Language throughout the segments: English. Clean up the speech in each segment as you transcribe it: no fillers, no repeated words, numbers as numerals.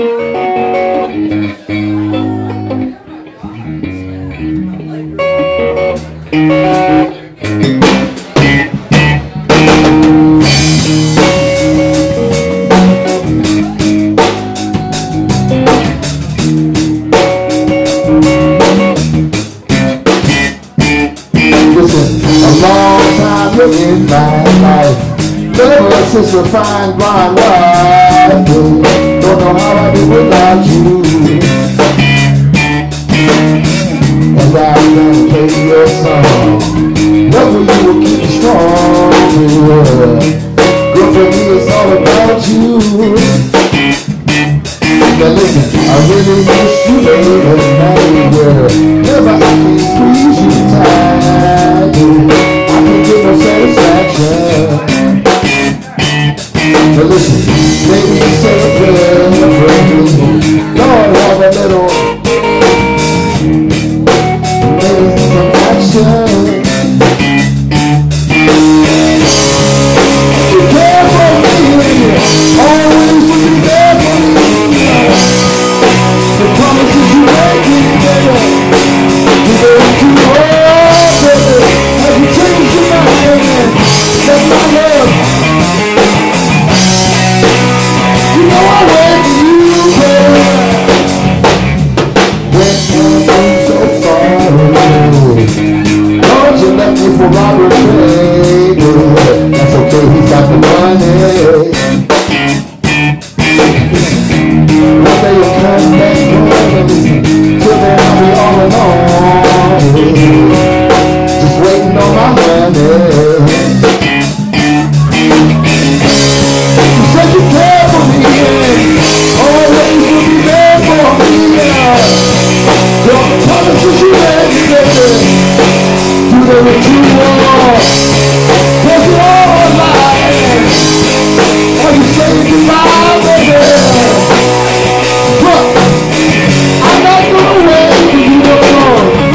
In my life, ever since a fine blonde wife, don't know how I do without you. And I'm gonna play your song, love you will keep me strong. Good for me, it's all about you. Now listen, I really miss you, baby. Never I can squeeze you tight. Get no satisfaction. But listen, maybe you say a prayer for me. Lord, have a little, maybe some action. You care for me, always will be there for me. The promises you make me, baby, you don't keep on, baby. Have you changed your mind? That's my love. You know I went to you, baby. When you're so far away, don't you left me for Robert Ray. That's okay, he's got the money. One day you'll come back home, till then I'll be all alone. Just waiting on my money. You said you care for me, always will be there for me. Your promises you made me, baby, do they what you want? Was it all a lie? Are you saying goodbye, baby? But I'm not gonna wait for you no more.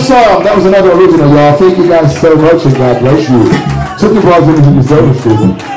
song. That was another original, y'all. Thank you guys so much, and God bless you. Took your balls into the service, Stephen.